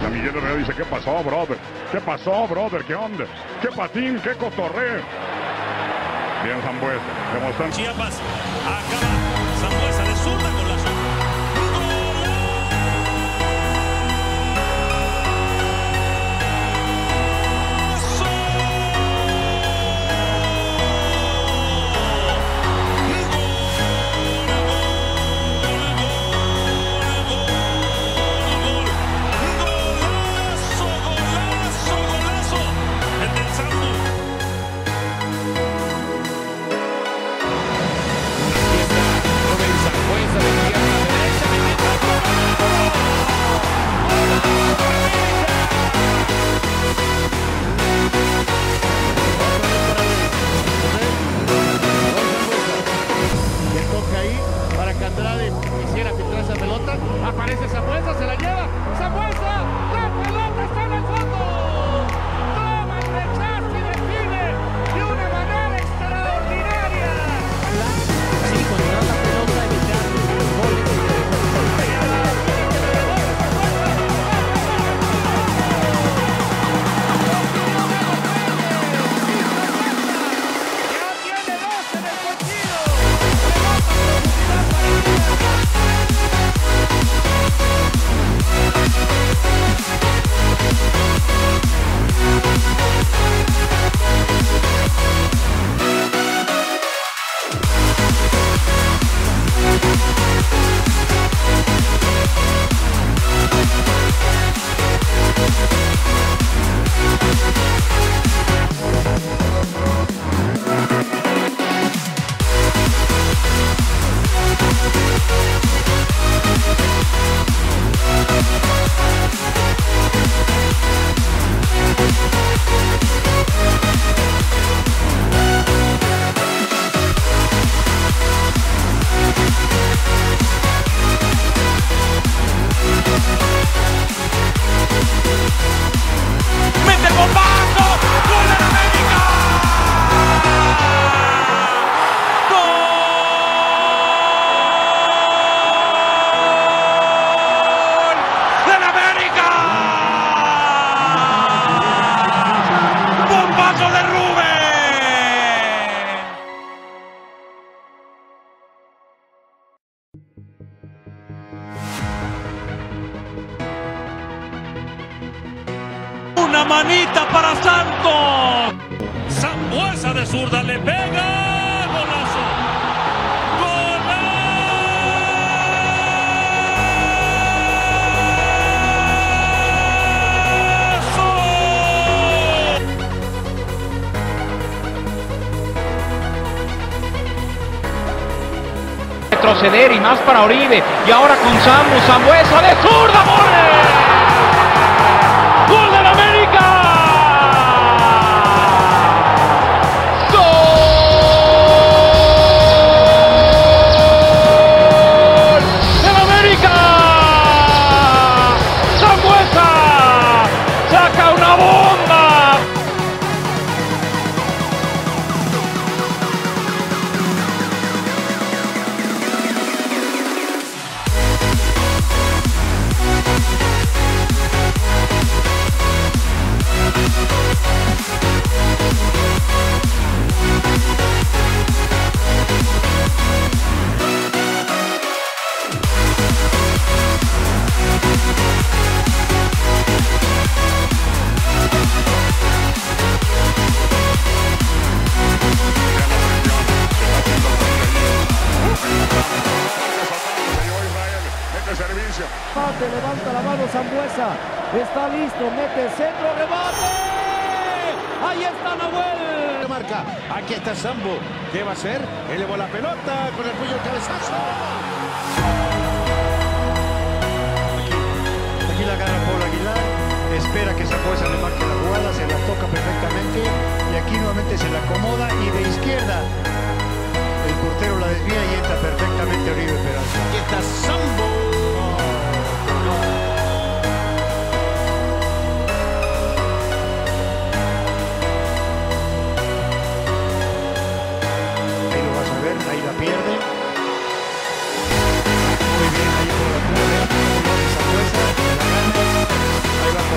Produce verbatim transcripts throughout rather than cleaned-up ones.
Ana Miguel Herrera dice, ¿qué pasó, brother? ¿Qué pasó, brother? ¿Qué onda? ¿Qué patín? ¿Qué cotorreo? Bien, Sambuesa, demostrando. Chiapas, acaba Sambuesa de zurda con la zurda. Quisiera filtrar esa pelota, aparece Sambuesa, se la lleva, Sambuesa, la pelota está en el fondo, toma el rechazo y define de una manera extraordinaria. Sí, controlar la pelota, evitar goles. Ya tiene dos en el partido. Una manita para Santos. Sambuesa de zurda le pega. Golazo. Retroceder y más para Oribe. Y ahora con Samu, Sambuesa de zurda, ¡gol! ¡Gol del América! ¡Gol del América! ¡Sambuesa saca una bomba! Remate, levanta la mano Sambuesa, está listo, mete el centro, remate, ahí está Nahuel. Marca, aquí está Sambo, ¿qué va a hacer? Elevó la pelota con el puño de cabezazo. Aquí, aquí la agarra Pablo Aguilar, espera que Sambuesa le marque la jugada, se la toca perfectamente y aquí nuevamente se la acomoda y de izquierda el portero la desvía y entra perfectamente Oribe Peralta. Aquí está Sambo. Ahí va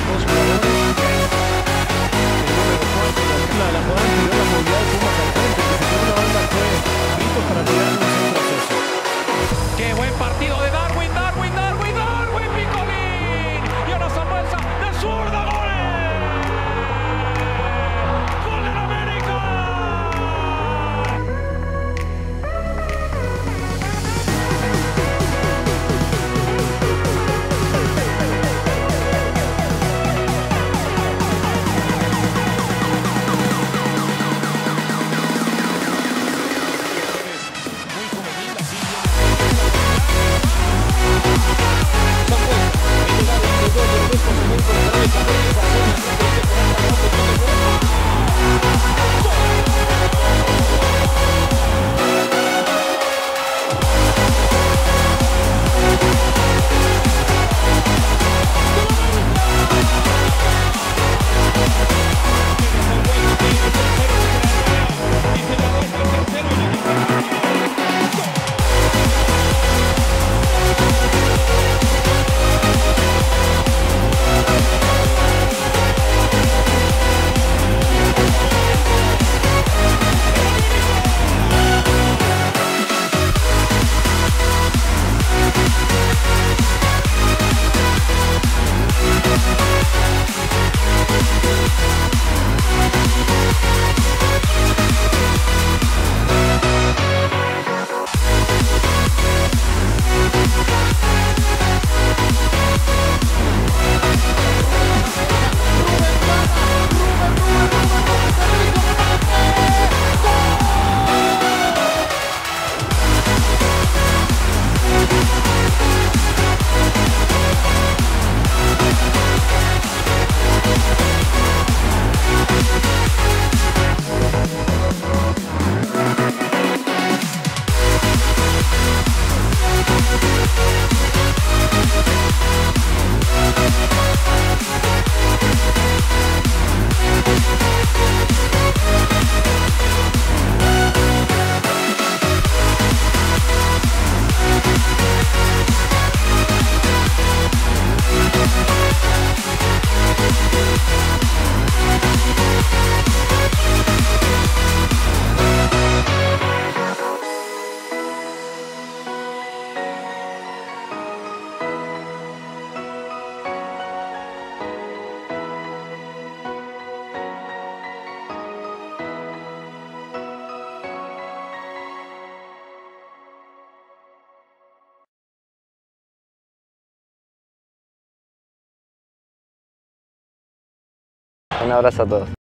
Un abrazo a todos.